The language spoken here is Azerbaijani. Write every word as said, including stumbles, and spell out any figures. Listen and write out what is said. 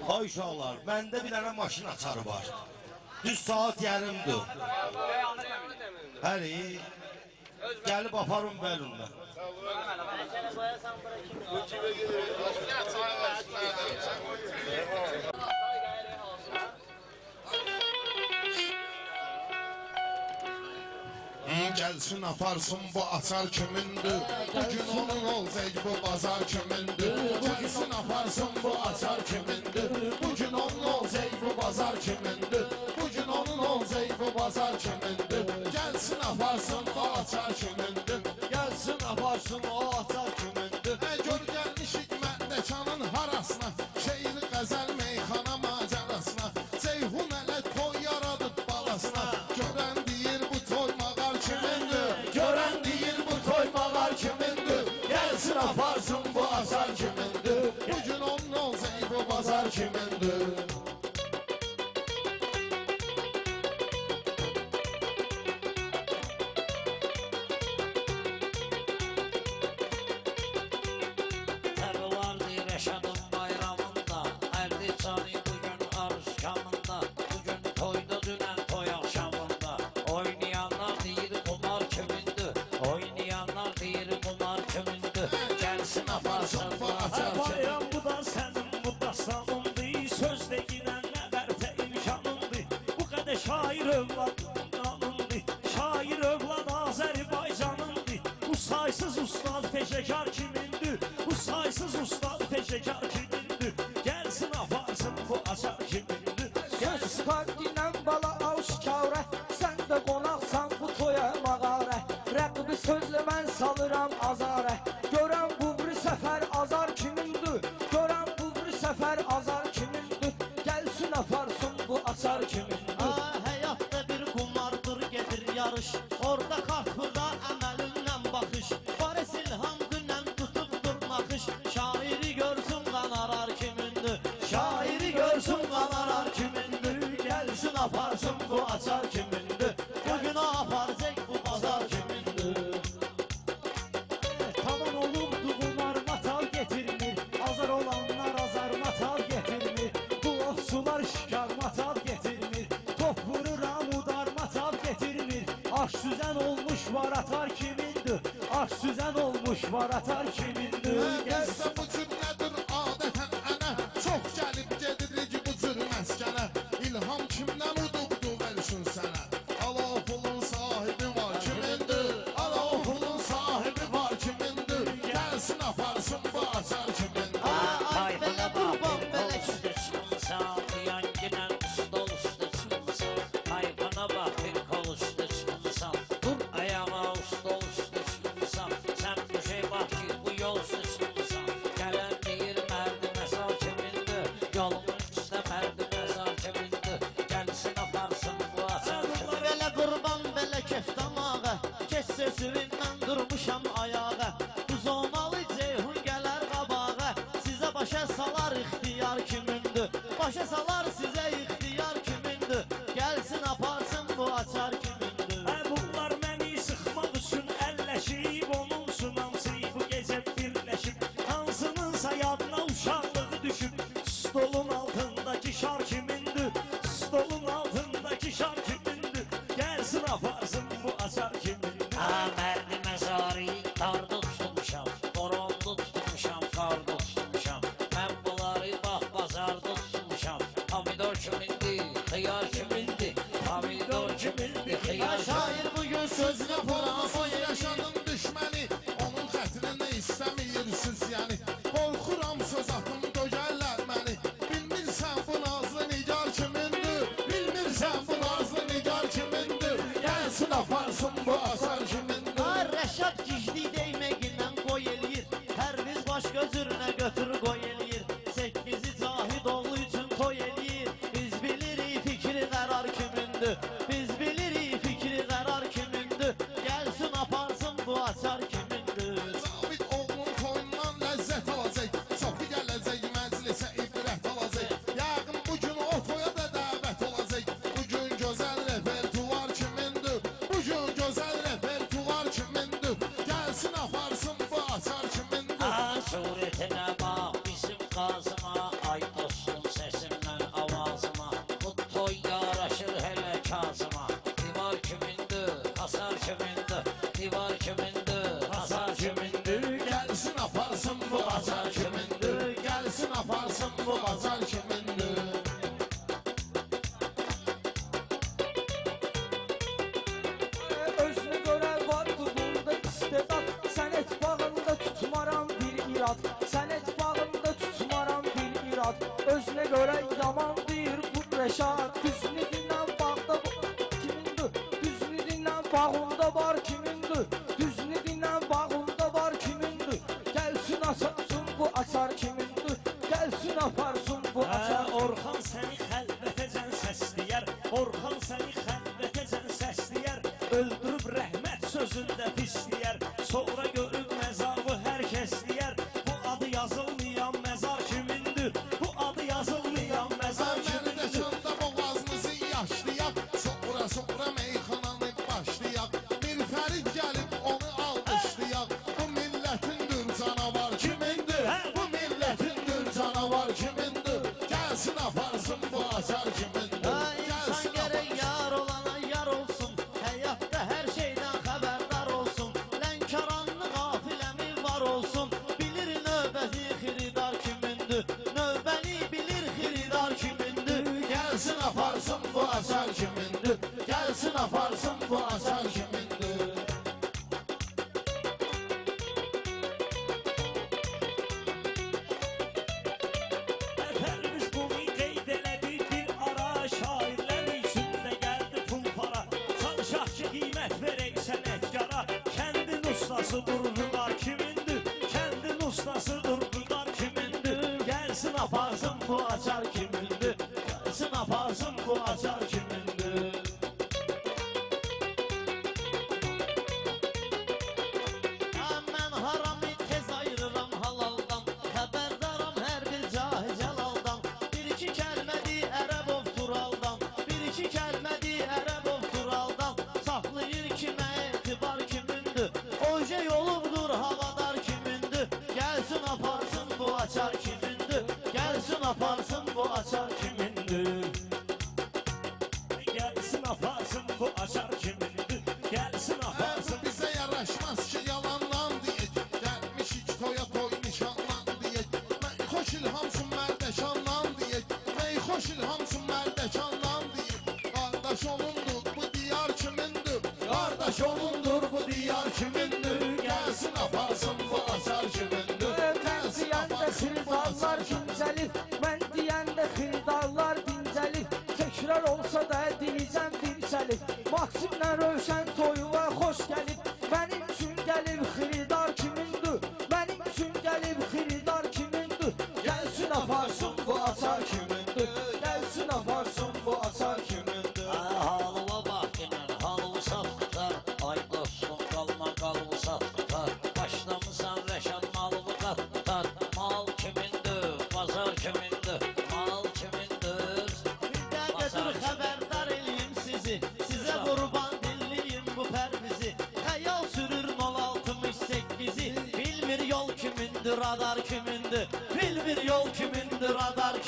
Ay uşaqlar, məndə bir dənə maşın açarı var. Düz saat yarımdır. Həli, gəlib aparım bəlumda. Gelsin aparsın bu açar kimindir? Bugün onun olacak bu bazar kimindir? Gelsin aparsın bu açar kimindir? Bugün onun olacak bu bazar kimindir? Bugün onun olacak bu bazar kimindir? Gelsin aparsın o açar kimindir? Gelsin aparsın o açar kimindir? E gör gelmişik məndəkanın harasına, şeir qəzəl meyxana macerasına, Ceyhun ələ toy yaradıb balasına. Görən deyir bu toy mağar kimindir? Görən deyir bu toy mağar kimindir? Gelsin aparsın bu açar kimindir? Bugün onun olacaq bu bazar kimindir? Bayram bu da sənin, bu da sanındır. Sözlə ginən nəvərtə imkanındır. Bu qədər şair övladın qanındır. Şair övlad Azərbaycanındır. Bu saysız ustad peşəkar kimindir? Bu saysız ustad peşəkar kimindir? Gəlsin aparsın bu açar kimindir? Göz sıkardindən bala aşkarə, sən də qonaqsan bu toya mağarə. Rəqibi sözlə mən salıram azarə. Görən bu bir səfər azar kimindir? Görən bu bir səfər azar kimindir? Gəlsin aparsın bu açar kimindir? Aa, həyatda bir qumardır gedir yarış. Orada qarxıda əməlindən baxış. Baris ilham gündən tutubdur naxış. Şairi görsün qanarar kimindir? Şairi görsün qanarar kimindir? Gəlsin aparsın bu açar kimindir? Bugün o aparacaq bu bazar kimindir? Tavan olubdu qumar matal getirmir. Azar olanlar azar matal getirmir. Bu ofsular şikar matal getirmir. Top vururam udar matal getirmir. Aş süzən olmuş var atar kimindir? Aş süzən olmuş var atar kimindir? Gəlsə bu cür nədir adətən ənə? Çox gəlib gedirik bu cür məskənə. İlham kimdən udubdu versin sənə? Ala o pulun sahibi var kimindir? Ala o pulun sahibi var kimindir? Gəlsin aparsın bu açar kimindir? Ay belə qurban belə üstü çıxmısan. Yanginən stol üstü çıxmısan. Ay bana bax bir kol üstü çıxmısan. Dur ayağa stol üstü çıxmısan. Sən bu şey bax ki bu yol üstü çıxmısan. Gələn deyir mərdi məsal kimindir? Yolunun üstə mərdi məsal kimindir? Gəlsin aparsın bu açar kimindir? Belə qurban belə keftamağa. Keç sözündən durmuşam ayağa. Bu zonalı Ceyhun gələr qabağa. Sizə başa salar ixtiyar kimindir? Başa salar sizə ixtiyar kimindir? Gəlsin aparsın bu açar kimindir? Hə bunlar məni sıxmaq üçün əlləşib. Onun sunamsı bu gecə birləşib. Hansınınsa yadına uşaqlığı düşüb. Stolun altındakı şar kimindir? Stolun altındakı şar kimindir? Gəlsin aparsın bu açar kimindir? Ha mərdi məzari dardı tutmuşam. Borondu tutmuşam, qardı tutmuşam. Mən bunları bax bazarda tutmuşam. Pomidor kimindir, xiyar kimindir? Pomidor kimindir, xiyar Şair bugün sözünə Fransız yaşadım düşməni. Onun xətrini istəmirsiniz yəni. Qorxuram söz atım dögərlər məni. Bilmirsən bu nazlı nigar kimindir? Bilmirsən bu nazlı nigar kimindir? Gəlsin aparsın bu açar kimindir? Ha Rəşad gizli deyməgindən qoy eləyir. Pərviz baş gözürünə götür qoy eləyir. Səkkizi Cahid oğlu üçün toy eləyir. Biz bilirik fikri qərar kimindir? Biz bilirik fikri qərar kimindir? Gəlsin aparsın bu açar kimindir? Zabit oğlun toyundan ləzzət alacaq. Çoxu gələcək məclisə ibrət alacaq. Yəqin bugün o toya da dəvət olacaq. Bugün gözəl repertuar kimindir? Bugün gözəl repertuar kimindir? Gəlsin aparsın bu açar kimindir? Ha surətinə bax bizim qazıma. Ay dostum səsim aparsın bu azar kimindir? Özünü görər vardı bunda istedad. Sənət bağında tutmaram bir irad. Sənət bağında tutmaram bir irad. Özünə görə yaman deyir bu Rəşad. Düzünü dinlən bağda kimindir? Düzünü dinlən bağında var kimindir? Düzünü dinlən bağında var kimindir? Gəlsin açarsın bu açar kimindir? Gəlsin aparsın bu açar. Hə, Orxan səni xəlvətəcən səsləyər. Orxan səni xəlvətəcən səsləyər. Öldürüb rəhmət sözündə pisləyər. Sonra görüb məzarı hər kəs deyər. Bu adı yazılmayan məzar kimindir? Bu adı yazılmayan məzar Mən kimindir? də çanda boğazınızı yaşlayaq. Sonra sonra meyxananı başlayaq. Bir fərid gəlib onu alqışlayaq. Bu millətindir canavar kimindir? Bu millətindir canavar kimindir? Gəlsin aparsın bu açar kimindir? İnsan gərək yar olana yar olsun. Həyatda hər şeydən xəbərdar olsun. Lənkəranlı qafiləmi var olsun. Bilir növbəti xiridar kimindir? Növbəni bilir xiridar kimindir? Gəlsin aparsın bu açar kimindir? Gəlsin aparsın bu açar kimindir? Əfərimiz bunu qeyd elədi bir ara. Şairlər içində gəldi pul para. Çalışaq ki qiymət verək sənətkara. Kəndin ustasıdır bunlar kimindir? Kəndin ustasıdır bunlar kimindir? Gəlsin aparsın bu açar kimindir? Gəlsin aparsın bu açar kimindir? Mən haramı tez ayırıram halaldan. Xəbərdaram hər bir cahil cəlaldan. Bir iki kəlmədi ərəbov turaldan. Bir iki kəlmədi ərəbov turaldan. Saxlayır kimə etibar kimindir? Oje yolubdur havadar kimindir? Gəlsin aparsın bu açar kimindir? Gəlsin aparsın bu açar kimindir? Gəlsin aparsın bu açar kimindir? Gəlsin aparsın. Bizə yaraşmaz ki yalandan deyək. Gəlmişik toya toy nişanlan deyək. Mən xoş ilhamsın mərdəkandan deyək. Mən xoş ilhamsın mərdəkandan deyək. Qardaş olundur bu diyar kimindir? Qardaş olundur bu diyar kimindir? Gəlsin aparsın bu açar kimindir? Mən deyəndə xiridarlar dincəlir. Mən deyəndə xiridarlar dincəlir. Təkrar olsa da deyəcəm dincəlir. Maksimlə Rövşən toyuna xoş gəlib. Mənim üçün gəlib xiridar kimindir? Mənim üçün gəlib xiridar kimindir? Gəlsin aparsın bu açar kimindir? Gəlsin aparsın bu açar kimindir? Halıva bax yenən, halıvı satqıtar. Ay dostum, qalma qalıvı satqıtar. Başlamısan Rəşad malıvı qatqıtar. Mal kimindir, bazar kimindir? Mal kimindir? Bir dəqiqə dur xəbərdar eləyim sizi. Sizə qurban dinliyim bu pərvizi. Xəyal sürür nol altmış səkkizi. Bilmir yol kimindir, radar kimindir? Bilmir yol kimindir, radar